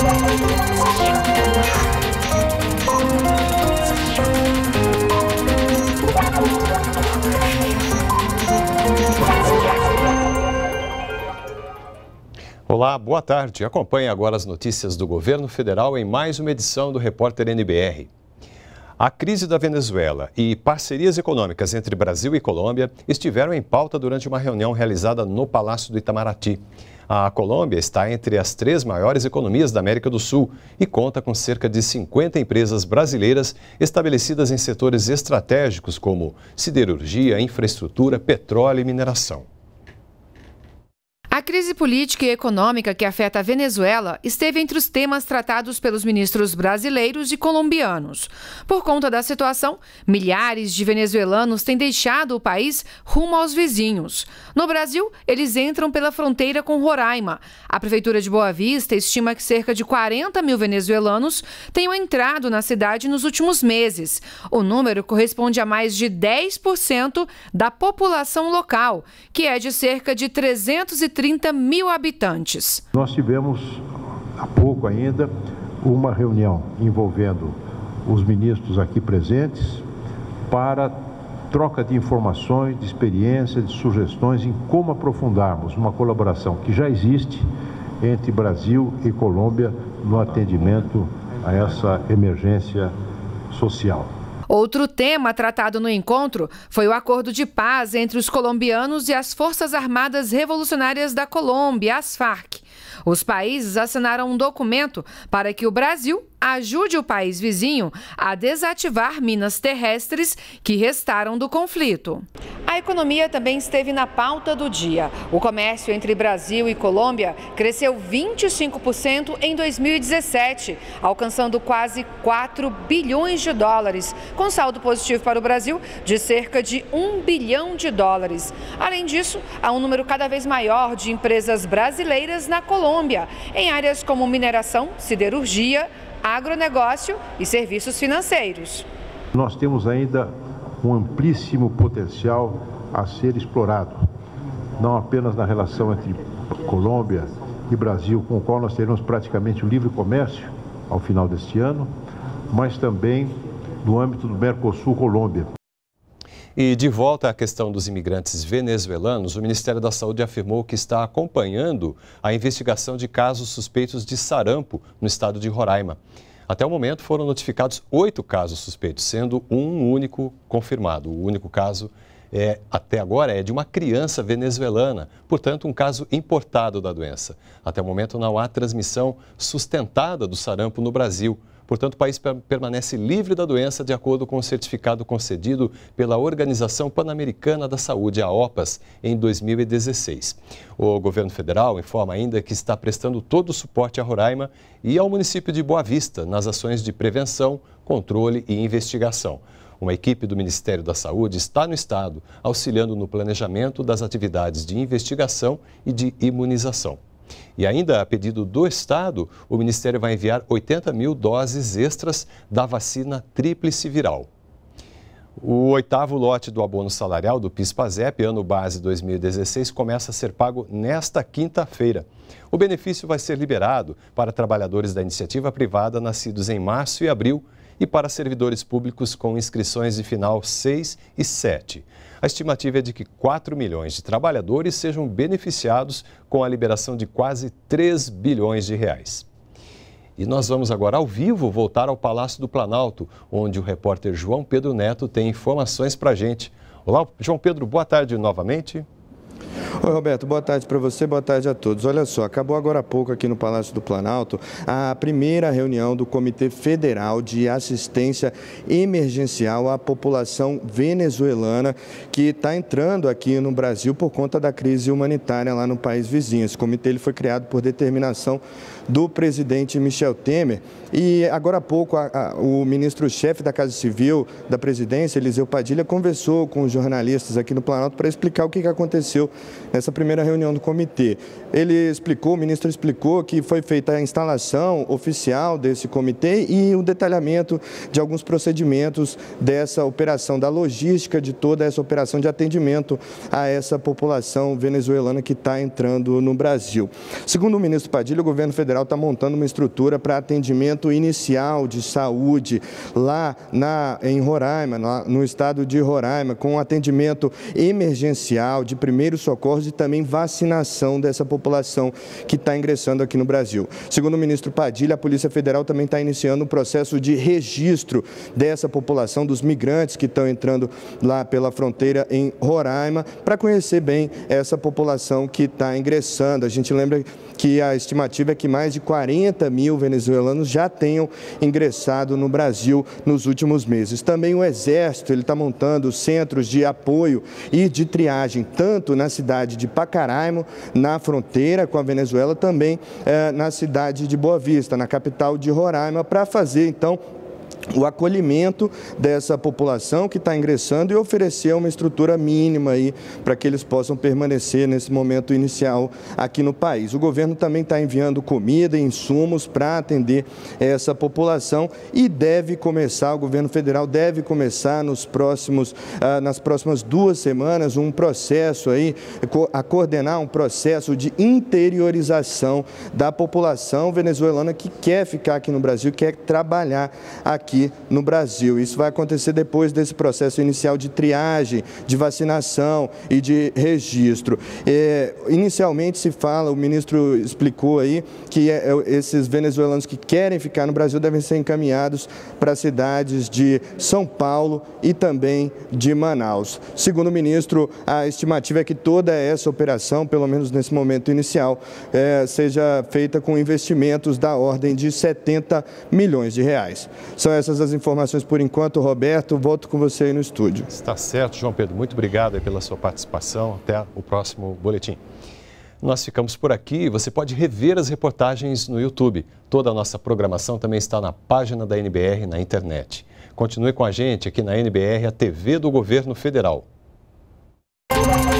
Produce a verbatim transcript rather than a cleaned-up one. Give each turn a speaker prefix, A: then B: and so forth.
A: Olá, boa tarde. Acompanhe agora as notícias do governo federal em mais uma edição do Repórter N B R. A crise da Venezuela e parcerias econômicas entre Brasil e Colômbia estiveram em pauta durante uma reunião realizada no Palácio do Itamaraty. A Colômbia está entre as três maiores economias da América do Sul e conta com cerca de cinquenta empresas brasileiras estabelecidas em setores estratégicos como siderurgia, infraestrutura, petróleo e mineração.
B: A crise política e econômica que afeta a Venezuela esteve entre os temas tratados pelos ministros brasileiros e colombianos. Por conta da situação, milhares de venezuelanos têm deixado o país rumo aos vizinhos. No Brasil, eles entram pela fronteira com Roraima. A Prefeitura de Boa Vista estima que cerca de quarenta mil venezuelanos tenham entrado na cidade nos últimos meses. O número corresponde a mais de dez por cento da população local, que é de cerca de trezentos e trinta mil habitantes.
C: Nós tivemos há pouco ainda uma reunião envolvendo os ministros aqui presentes para troca de informações, de experiências, de sugestões em como aprofundarmos uma colaboração que já existe entre Brasil e Colômbia no atendimento a essa emergência social.
B: Outro tema tratado no encontro foi o acordo de paz entre os colombianos e as Forças Armadas Revolucionárias da Colômbia, as Farc. Os países assinaram um documento para que o Brasil ajude o país vizinho a desativar minas terrestres que restaram do conflito. A economia também esteve na pauta do dia. O comércio entre Brasil e Colômbia cresceu vinte e cinco por cento em dois mil e dezessete, alcançando quase quatro bilhões de dólares, com saldo positivo para o Brasil de cerca de um bilhão de dólares. Além disso, há um número cada vez maior de empresas brasileiras na Colômbia, em áreas como mineração, siderurgia, agronegócio e serviços financeiros.
C: Nós temos ainda um amplíssimo potencial a ser explorado, não apenas na relação entre Colômbia e Brasil, com o qual nós teremos praticamente o livre comércio ao final deste ano, mas também no âmbito do Mercosul-Colômbia.
A: E de volta à questão dos imigrantes venezuelanos, o Ministério da Saúde afirmou que está acompanhando a investigação de casos suspeitos de sarampo no estado de Roraima. Até o momento foram notificados oito casos suspeitos, sendo um único confirmado. O único caso, é, até agora, é de uma criança venezuelana, portanto, um caso importado da doença. Até o momento não há transmissão sustentada do sarampo no Brasil. Portanto, o país permanece livre da doença de acordo com o certificado concedido pela Organização Pan-Americana da Saúde, a OPAS, em dois mil e dezesseis. O governo federal informa ainda que está prestando todo o suporte a Roraima e ao município de Boa Vista nas ações de prevenção, controle e investigação. Uma equipe do Ministério da Saúde está no estado, auxiliando no planejamento das atividades de investigação e de imunização. E ainda a pedido do Estado, o Ministério vai enviar oitenta mil doses extras da vacina tríplice viral. O oitavo lote do abono salarial do PIS/PASEP, ano base dois mil e dezesseis, começa a ser pago nesta quinta-feira. O benefício vai ser liberado para trabalhadores da iniciativa privada nascidos em março e abril e para servidores públicos com inscrições de final seis e sete. A estimativa é de que quatro milhões de trabalhadores sejam beneficiados com a liberação de quase três bilhões de reais. E nós vamos agora ao vivo voltar ao Palácio do Planalto, onde o repórter João Pedro Neto tem informações para a gente. Olá, João Pedro, boa tarde novamente.
D: Oi, Roberto, boa tarde para você, boa tarde a todos. Olha só, acabou agora há pouco aqui no Palácio do Planalto a primeira reunião do Comitê Federal de Assistência Emergencial à População Venezuelana, que está entrando aqui no Brasil por conta da crise humanitária lá no país vizinho. Esse comitê ele foi criado por determinação do presidente Michel Temer e agora há pouco a, a, o ministro-chefe da Casa Civil da presidência, Eliseu Padilha, conversou com os jornalistas aqui no Planalto para explicar o que, que aconteceu nessa primeira reunião do comitê. Ele explicou, o ministro explicou que foi feita a instalação oficial desse comitê e o detalhamento de alguns procedimentos dessa operação, da logística de toda essa operação de atendimento a essa população venezuelana que está entrando no Brasil. Segundo o ministro Padilha, o governo federal está montando uma estrutura para atendimento inicial de saúde lá na, em Roraima, lá no estado de Roraima, com atendimento emergencial de primeiros socorros e também vacinação dessa população que está ingressando aqui no Brasil. Segundo o ministro Padilha, a Polícia Federal também está iniciando um processo de registro dessa população, dos migrantes que estão entrando lá pela fronteira em Roraima, para conhecer bem essa população que está ingressando. A gente lembra que a estimativa é que mais de quarenta mil venezuelanos já tenham ingressado no Brasil nos últimos meses. Também o Exército ele está montando centros de apoio e de triagem, tanto na cidade de Pacaraimo, na fronteira com a Venezuela, também eh, na cidade de Boa Vista, na capital de Roraima, para fazer, então, o acolhimento dessa população que está ingressando e oferecer uma estrutura mínima aí para que eles possam permanecer nesse momento inicial aqui no país. O governo também está enviando comida e insumos para atender essa população e deve começar, o governo federal deve começar nos próximos, ah, nas próximas duas semanas um processo aí, a coordenar um processo de interiorização da população venezuelana que quer ficar aqui no Brasil, quer trabalhar aqui aqui no Brasil. Isso vai acontecer depois desse processo inicial de triagem, de vacinação e de registro. É, inicialmente se fala, o ministro explicou aí, que é, esses venezuelanos que querem ficar no Brasil devem ser encaminhados para cidades de São Paulo e também de Manaus. Segundo o ministro, a estimativa é que toda essa operação, pelo menos nesse momento inicial, é, seja feita com investimentos da ordem de setenta milhões de reais. São essas as informações por enquanto, Roberto. Volto com você aí no estúdio.
A: Está certo, João Pedro. Muito obrigado pela sua participação. Até o próximo boletim. Nós ficamos por aqui. Você pode rever as reportagens no YouTube. Toda a nossa programação também está na página da N B R na internet. Continue com a gente aqui na N B R, a T V do Governo Federal.